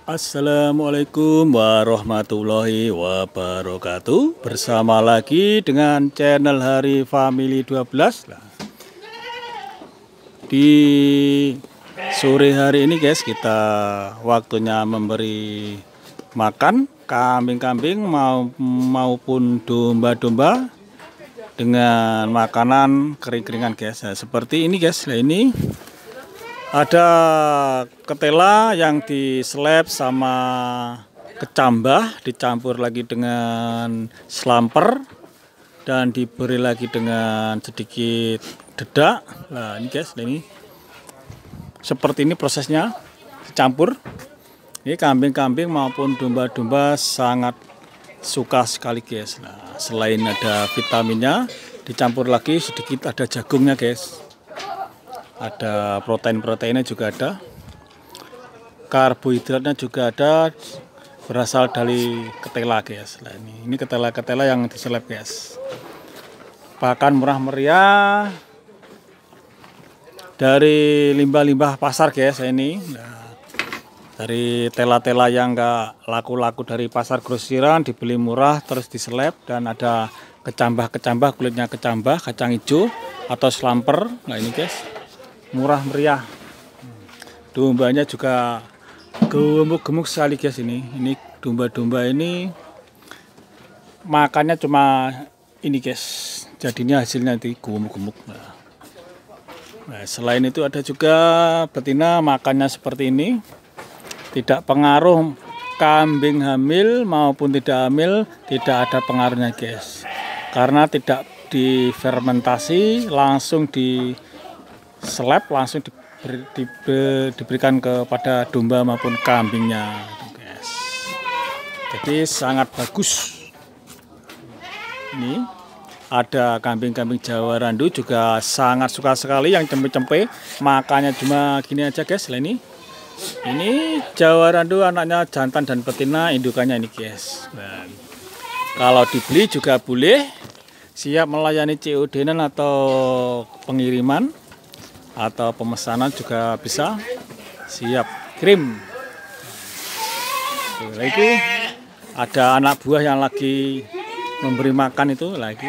Assalamualaikum warahmatullahi wabarakatuh. Bersama lagi dengan channel Hari Family 12. Di sore hari ini guys, kita waktunya memberi makan kambing-kambing maupun domba-domba dengan makanan kering-keringan guys. Nah, seperti ini guys. Nah, ini ada ketela yang diseleb sama kecambah, dicampur lagi dengan slamper dan diberi lagi dengan sedikit dedak. Nah ini guys, ini seperti ini prosesnya dicampur. Ini kambing-kambing maupun domba-domba sangat suka sekali guys. Nah, selain ada vitaminnya, dicampur lagi sedikit ada jagungnya guys. Ada protein-proteinnya juga ada, karbohidratnya juga ada, berasal dari ketela guys. Nah, ini ketela-ketela yang diseleb guys. Pakan murah meriah dari limbah-limbah pasar guys ini. Nah, dari tela-tela yang enggak laku-laku dari pasar grosiran dibeli murah terus diseleb, dan ada kecambah-kecambah, kulitnya kecambah, kacang hijau atau slamper. Nah ini guys, murah meriah. Dombanya juga gemuk-gemuk sekali guys. Ini domba-domba ini makannya cuma ini guys, jadinya hasilnya nanti gemuk-gemuk. Nah, selain itu ada juga betina makannya seperti ini. Tidak pengaruh kambing hamil maupun tidak hamil, tidak ada pengaruhnya guys, karena tidak difermentasi, langsung diseleb, langsung diberikan kepada domba maupun kambingnya guys. Jadi sangat bagus. Ini ada kambing-kambing Jawa Randu juga sangat suka sekali yang cempe-cempe, makannya cuma gini aja guys. Lah ini Jawa Randu, anaknya jantan dan betina, indukannya ini guys. Nah, kalau dibeli juga boleh, siap melayani COD-an atau pengiriman atau pemesanan juga bisa, siap kirim. Lagi ada anak buah yang lagi memberi makan itu lagi.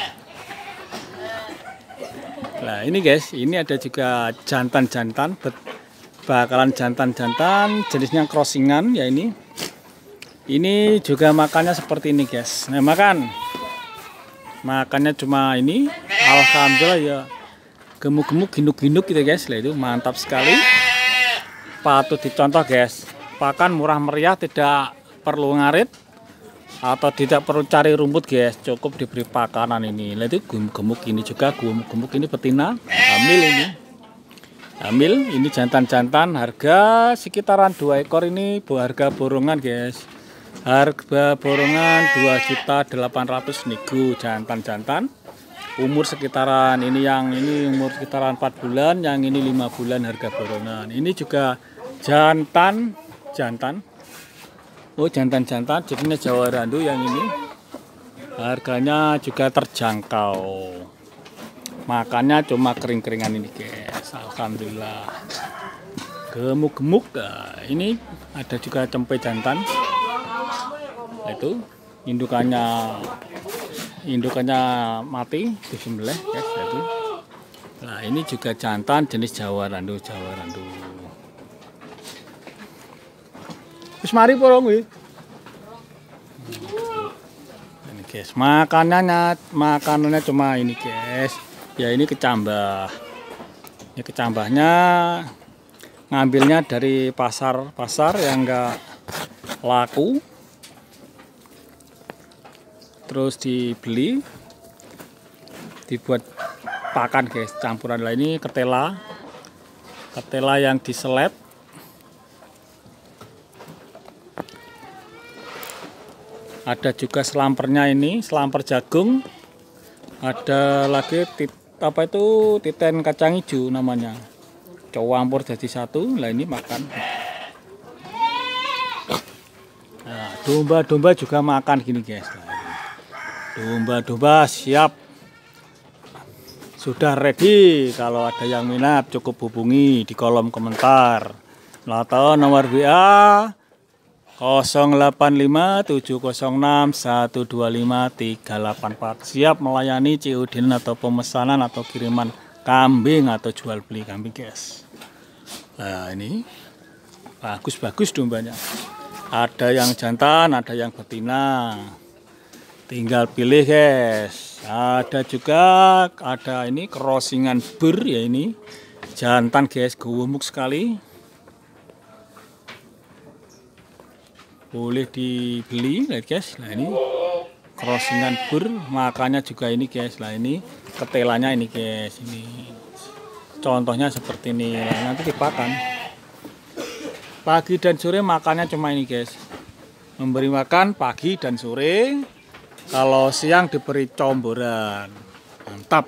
Nah ini guys, ini ada juga jantan-jantan, bakalan jantan-jantan jenisnya crossingan ya. Ini juga makannya seperti ini guys. Nah makannya cuma ini, alhamdulillah ya, gemuk-gemuk, ginuk-ginuk gitu guys. Lah itu mantap sekali, patut dicontoh guys. Pakan murah meriah, tidak perlu ngarit atau tidak perlu cari rumput guys, cukup diberi pakanan ini. Lah itu gemuk-gemuk ini juga, gemuk-gemuk ini betina hamil ini. Hamil ini jantan-jantan, harga sekitaran 2 ekor ini, harga borongan guys. Harga borongan 2.800.000 nego jantan-jantan. Umur sekitaran ini, yang ini umur sekitaran 4 bulan, yang ini 5 bulan harga borongan. Ini juga jantan. Oh jantan-jantan, jenisnya Jawa Randu yang ini. Harganya juga terjangkau. Makannya cuma kering-keringan ini guys. Alhamdulillah gemuk-gemuk. Nah, ini ada juga cempe jantan. Nah, itu indukannya mati disembelih guys. Itu. Nah ini juga jantan jenis Jawa Randu. Wis mari porong kuwi. Ini guys, makanannya cuma ini guys. Ya ini kecambah. Ini kecambahnya ngambilnya dari pasar yang enggak laku, terus dibeli, dibuat pakan guys, campuran. Lah ini ketela yang diseleb. Ada juga selampernya, ini selamper jagung. Ada lagi titen kacang hijau namanya, campur jadi satu. Lah ini makan. Nah, domba-domba juga makan gini guys. Domba-domba siap, sudah ready. Kalau ada yang minat cukup hubungi di kolom komentar atau nomor WA 085706125384. Siap melayani COD atau pemesanan atau kiriman kambing atau jual beli kambing, guys. Nah, ini bagus-bagus dombanya. Ada yang jantan, ada yang betina. Tinggal pilih, guys. Ada juga ini crossingan bur ya, ini jantan, guys, gemuk sekali. Boleh dibeli, lihat, guys. Nah, ini crossingan bur, makannya juga ini, guys. Nah, ini ketelanya ini, guys. Ini contohnya seperti ini. Nah, nanti dipakan. Pagi dan sore makannya cuma ini, guys. Memberi makan pagi dan sore. Kalau siang diberi comboran. Mantap.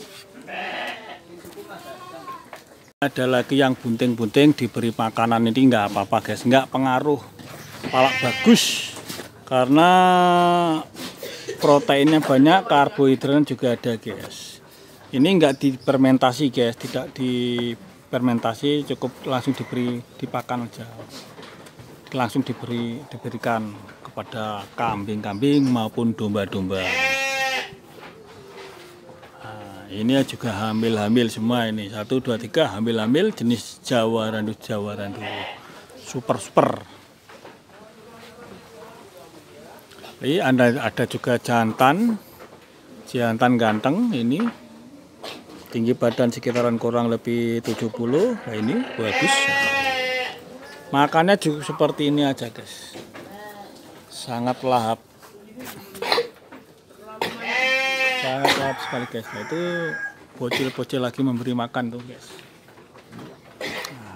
Ada lagi yang bunting-bunting diberi makanan, ini nggak apa-apa, guys. Nggak pengaruh. Palak bagus. Karena proteinnya banyak, karbohidratnya juga ada, guys. Ini nggak difermentasi, guys. Tidak difermentasi, cukup langsung dipakan aja. Langsung diberikan kepada kambing-kambing maupun domba-domba. Nah, ini juga hamil-hamil semua ini. 1, 2, 3 hamil-hamil jenis Jawa Randu. Super. Ini ada juga jantan ganteng ini. Tinggi badan sekitaran kurang lebih 70. Nah, ini bagus. Makannya juga seperti ini aja, guys. Sangat lahap. Sangat lahap sekali, guys. Nah, itu bocil-bocil lagi memberi makan tuh, guys. Nah,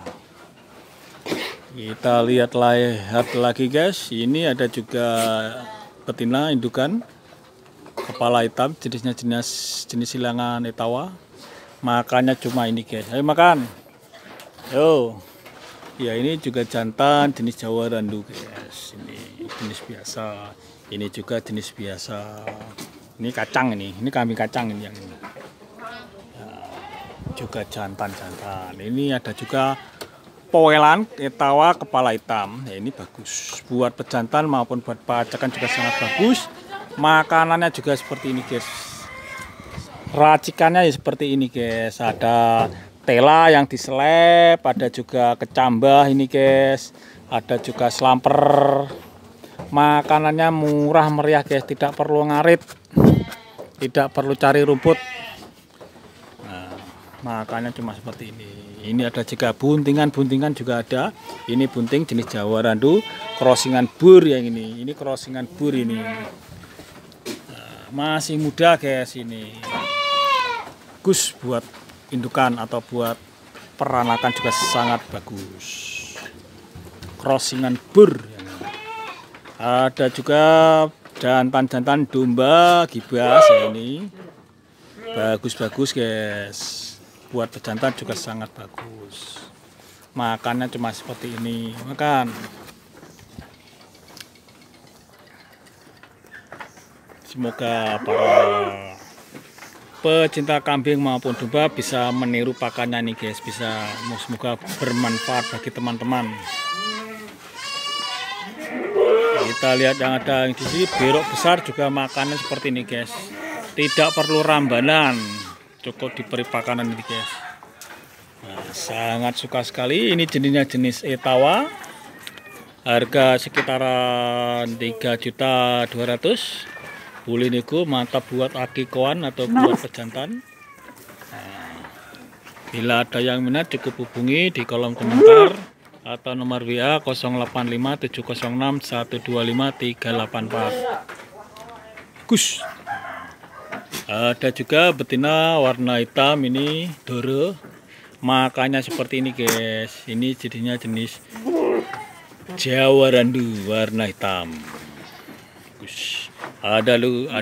kita lihat lagi, guys. Ini ada juga betina indukan kepala hitam, jenis silangan Etawa. Makannya cuma ini, guys. Ayo makan. Yo. Ya, ini juga jantan jenis Jawa Randu, guys. Ini jenis biasa. Ini juga jenis biasa. Ini kacang ini kambing kacang ini yang ini. Ya, juga jantan. Ini ada juga powelan Etawa kepala hitam. Ya, ini bagus. Buat pejantan maupun buat pacakan juga sangat bagus. Makanannya juga seperti ini, guys. Racikannya ya seperti ini, guys. Ada tela yang diselep, ada juga kecambah ini, guys. Ada juga slamper. Makanannya murah meriah, guys. Tidak perlu ngarit, tidak perlu cari rumput. Nah, makannya cuma seperti ini. Ini ada juga buntingan juga ada. Ini bunting jenis Jawa Randu, crossingan bur yang ini. Ini crossingan bur ini. Nah, masih muda, guys, ini. Bagus buat indukan atau buat peranakan juga sangat bagus. Crossingan bur. Ada juga jantan domba gibas ya, ini bagus, guys. Buat pejantan juga sangat bagus. Makannya cuma seperti ini. Makan. Semoga para pecinta kambing maupun domba bisa meniru pakannya nih, guys. Semoga bermanfaat bagi teman-teman. Kita lihat yang ada di sini, berok besar juga makannya seperti ini, guys. Tidak perlu rambanan, cukup diberi pakanan ini, guys. Nah, sangat suka sekali. Ini jenisnya jenis Etawa. Harga sekitaran 3.200.000. Boleh nego, mantap buat akikoan atau buat pejantan. Nah, bila ada yang minat cukup hubungi di kolom komentar atau nomor WA 085706125384. Gus. Ada juga betina warna hitam ini Doro. Makannya seperti ini, guys. Ini jenis Jawa Randu warna hitam. Gus. Ada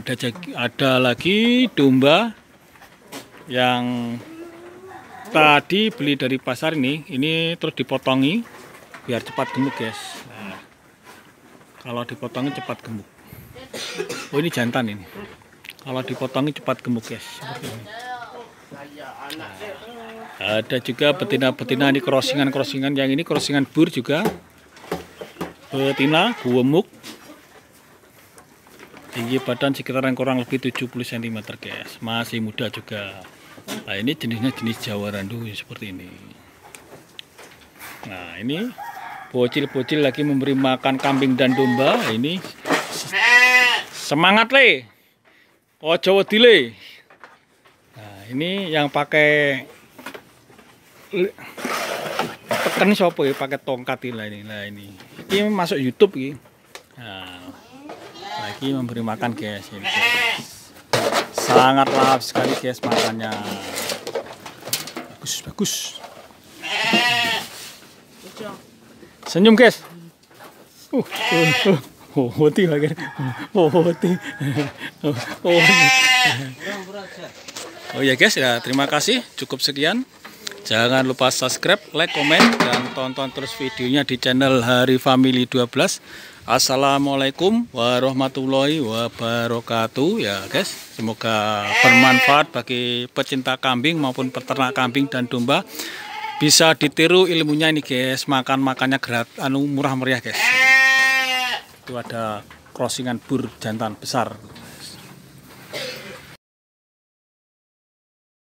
lagi domba yang tadi beli dari pasar ini terus dipotongi biar cepat gemuk, guys. Nah, kalau dipotongi cepat gemuk. Oh, ini jantan ini. Kalau dipotongi cepat gemuk, guys. Seperti ini. Nah, ada juga betina-betina ini crossingan yang ini crossingan bur juga. betina gemuk. Tinggi badan sekitaran kurang lebih 70 cm guys. Masih muda juga. Nah ini jenisnya jenis Jawa Randu seperti ini. Nah ini bocil-bocil lagi memberi makan kambing dan domba. Ini semangat le, ojo wedile. Nah ini yang pakai tekan siapa ya, pakai tongkat ini. Nah ini masuk YouTube ini. Nah, lagi memberi makan guys ini. Sangat lahap sekali guys makannya. Bagus. Senyum guys. Hoti lagi. Hoti. Oh ya guys ya, terima kasih. Cukup sekian. Jangan lupa subscribe, like, komen, dan tonton terus videonya di channel Hari Family 12. Assalamualaikum warahmatullahi wabarakatuh ya guys. Semoga bermanfaat bagi pecinta kambing maupun peternak kambing dan domba. Bisa ditiru ilmunya ini guys. Makannya murah meriah guys. Itu ada crossingan bur jantan besar.